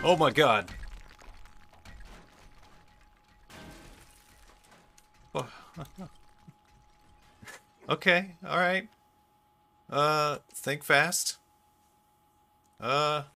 Oh my god. Oh, okay, alright. Think fast.